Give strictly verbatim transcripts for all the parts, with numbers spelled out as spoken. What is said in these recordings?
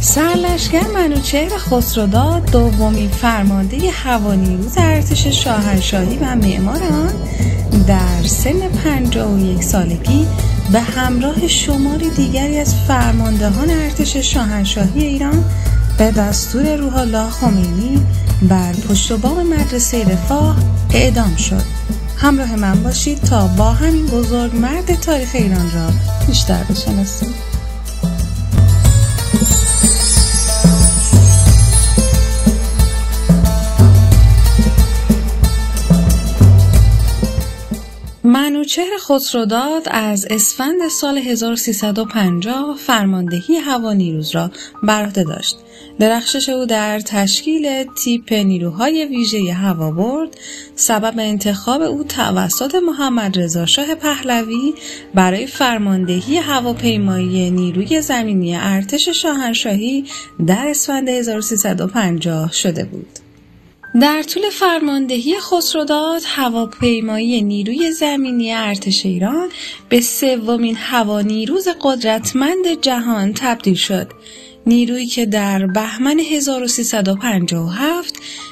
سرلشکر منوچهر خسروداد دومین فرمانده هوانیروز ارتش شاهنشاهی و معمار آن در سن پنجاه و یک سالگی به همراه شماری دیگری از فرماندهان ارتش شاهنشاهی ایران به دستور روح الله خمینی بر پشت بام مدرسه رفاه اعدام شد. همراه من باشید تا با همین بزرگ مرد تاریخ ایران را بیشتر بشناسیم. منوچهر خسروداد از اسفند سال هزار و سیصد و پنجاه فرماندهی هوانیروز را بر عهده داشت. درخشش او در تشکیل تیپ نیروهای ویژه هوابرد سبب انتخاب او توسط محمد رضا شاه پهلوی برای فرماندهی هواپیمایی نیروی زمینی ارتش شاهنشاهی در اسفند هزار و سیصد و پنجاه شده بود. در طول فرماندهی خسروداد هواپیمایی نیروی زمینی ارتش ایران به سومین هوانیروز قدرتمند جهان تبدیل شد. نیرویی که در بهمن هزار و سیصد و پنجاه و هفت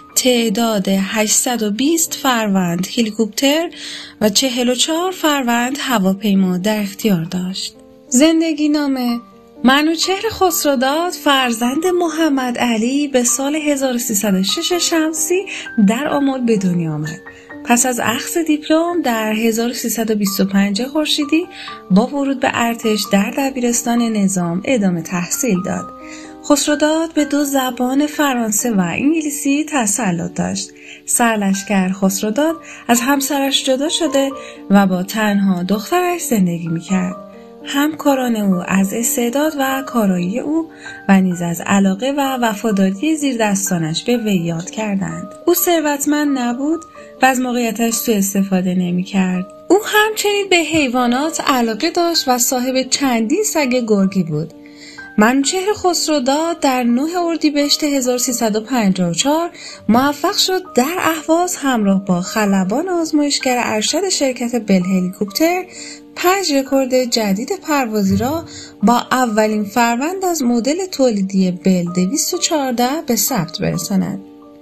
تعداد هشتصد و بیست فروند هلیکوپتر و چهل و چهار فروند هواپیما در اختیار داشت. زندگی نامه منوچهر خسروداد فرزند محمد علی به سال هزار و سیصد و شش شمسی در آمل به دنیا آمد. پس از اخذ دیپلم در هزار و سیصد و بیست و پنج خورشیدی با ورود به ارتش در دبیرستان نظام ادامه تحصیل داد. خسروداد به دو زبان فرانسه و انگلیسی تسلط داشت. سرلشکر خسروداد از همسرش جدا شده و با تنها دخترش زندگی می‌کرد. همکاران او از استعداد و کارایی او و نیز از علاقه و وفاداری زیردستانش به وی یاد کردند. او ثروتمند نبود و از موقعیتش سوء استفاده نمی کرد. او همچنین به حیوانات علاقه داشت و صاحب چندین سگ گرگی بود. منوچهر خسروداد در نه اردیبهشت هزار و سیصد و پنجاه و چهار موفق شد در اهواز همراه با خلبان آزمایشگر ارشد شرکت بل هلیکوپتر پنج رکورد جدید پروازی را با اولین فروند از مدل تولیدی بل دویست و چهارده به ثبت برساند.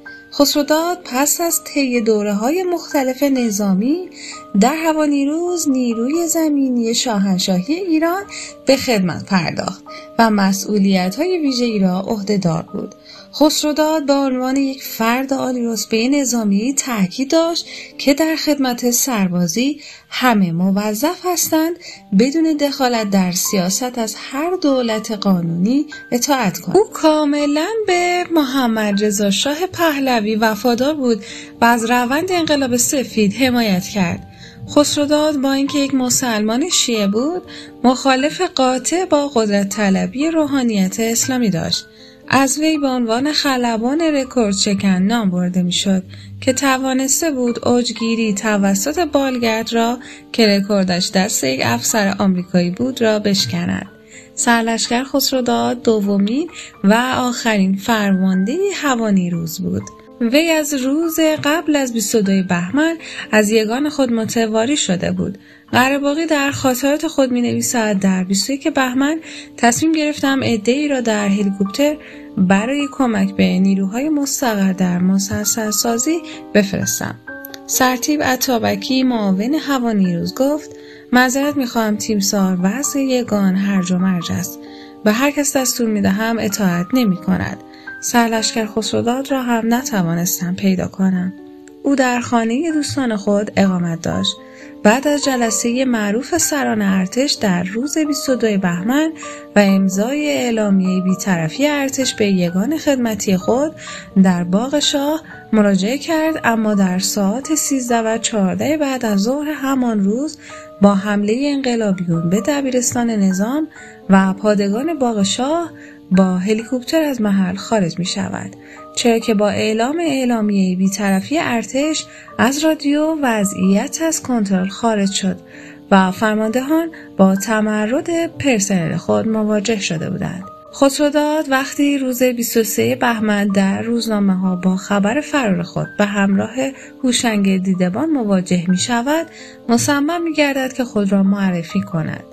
خسروداد پس از طی دوره‌های مختلف نظامی در هوانیروز نیروی زمینی شاهنشاهی ایران به خدمت پرداخت و مسئولیت‌های ویژه‌ای را عهده‌دار بود. خسروداد به عنوان یک فرد عالی‌رتبه نظامی تاکید داشت که در خدمت سربازی همه موظف هستند بدون دخالت در سیاست از هر دولت قانونی اطاعت کنند. او کاملا به محمد رضا شاه پهلوی وفادار بود و از روند انقلاب سفید حمایت کرد. خسروداد با اینکه یک مسلمان شیعه بود، مخالف قاطع با قدرت طلبی روحانیت اسلامی داشت. از وی به عنوان خلبان رکورد شکن نام برده میشد که توانسته بود اوجگیری توسط بالگرد را که رکوردش دست یک افسر آمریکایی بود را بشکند. سرلشکر خسروداد دومین و آخرین فرمانده هوانیروز بود. وی از روز قبل از بیست و دو بهمن از یگان خود متواری شده بود. قره‌باقی در خاطرات خود می نویسد در بیست و یک بهمن تصمیم گرفتم عده‌ای را در هلیکوپتر برای کمک به نیروهای مستقر در مسلسل سازی بفرستم. سرتیپ عطابکی معاون هوانیروز گفت معذرت می‌خواهم تیمسار وضع یگان هرج و مرج است. به هر کس دستور می‌دهم اطاعت نمی‌کند. سرلشکر خسروداد را هم نتوانستم پیدا کنم. او در خانه دوستان خود اقامت داشت. بعد از جلسه معروف سران ارتش در روز بیست و دو بهمن و امضای اعلامیه بی‌طرفی ارتش به یگان خدمتی خود در باغ شاه مراجعه کرد، اما در ساعات سیزده و چهارده بعد از ظهر همان روز با حمله انقلابیون به دبیرستان نظام و پادگان باغ شاه با هلیکوپتر از محل خارج می شود، چرا که با اعلام اعلامیه بی‌طرفی ارتش از رادیو وضعیت از کنترل خارج شد و فرماندهان با تمرد پرسنل خود مواجه شده بودند. خسروداد وقتی روز بیست و سه بهمن در روزنامه ها با خبر فرار خود به همراه هوشنگ دیدبان مواجه می شود، مصمم می گردد که خود را معرفی کند.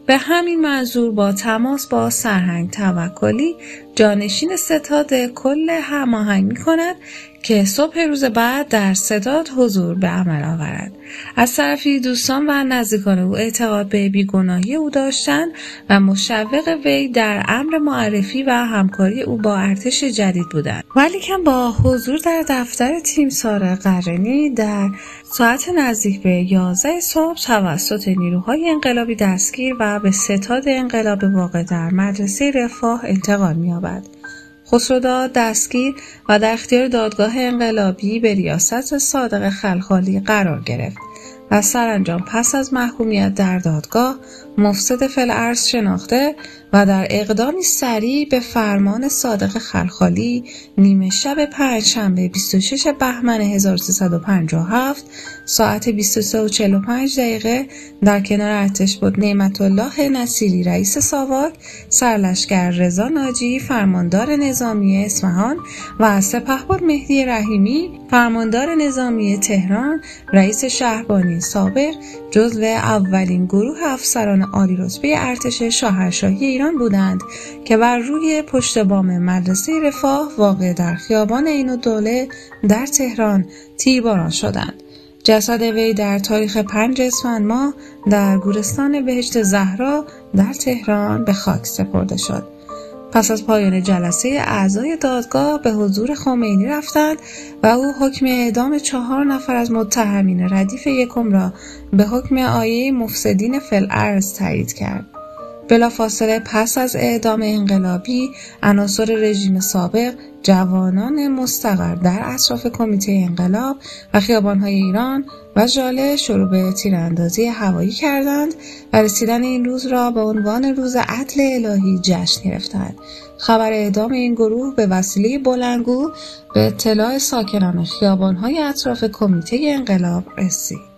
به همین منظور با تماس با سرهنگ توکلی جانشین ستاد کل هماهنگ می‌کند که صبح روز بعد در ستاد حضور به عمل آورد. از طرفی دوستان و نزدیکان او اعتقاد به بیگناهی او داشتند و مشوق وی در امر معرفی و همکاری او با ارتش جدید بودند. ولیکن با حضور در دفتر تیمسار قرنی در ساعت نزدیک به یازده صبح توسط نیروهای انقلابی دستگیر و به ستاد انقلاب واقع در مدرسه رفاه انتقال می‌یابد. خسروداد دستگیر و در اختیار دادگاه انقلابی به ریاست صادق خلخالی قرار گرفت و سرانجام پس از محکومیت در دادگاه مفسد فی‌الارض شناخته و در اقدامی سریع به فرمان صادق خلخالی نیمه شب پنجشنبه بیست و شش بهمن هزار و سیصد و پنجاه و هفت ساعت بیست و سه و چهل و پنج دقیقه در کنار ارتش بود نعمت الله نصیری رئیس ساواک، سرلشکر رضا ناجی فرماندار نظامی اصفهان و سپهبد مهدی رحیمی فرماندار نظامی تهران رئیس شهربانی سابق جزو اولین گروه افسران عالی رتبه ارتش شاهنشاهی ایران بودند که بر روی پشت بام مدرسه رفاه واقع در خیابان عین‌الدوله در تهران تیرباران شدند. جسد وی در تاریخ پنج اسفند ماه در گورستان بهشت زهرا در تهران به خاک سپرده شد. پس از پایان جلسه اعضای دادگاه به حضور خمینی رفتند و او حکم اعدام چهار نفر از متهمین ردیف یکم را به حکم عایه مفسدین فی‌الارض تایید کرد. بلافاصله پس از اعدام انقلابی عناصر رژیم سابق جوانان مستقر در اطراف کمیته انقلاب و خیابان‌های ایران و ژاله شروع به تیراندازی هوایی کردند و رسیدن این روز را به عنوان روز عدل الهی جشن گرفتند. خبر اعدام این گروه به وسیله بلندگو به اطلاع ساکنان خیابان‌های اطراف کمیته انقلاب رسید.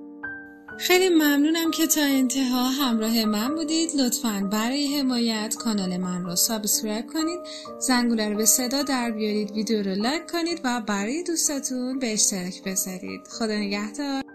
خیلی ممنونم که تا انتها همراه من بودید. لطفاً برای حمایت کانال من رو سابسکرایب کنید، زنگوله رو به صدا در بیارید، ویدیو رو لایک کنید و برای دوستاتون به اشتراک بذارید. خدا نگهدار.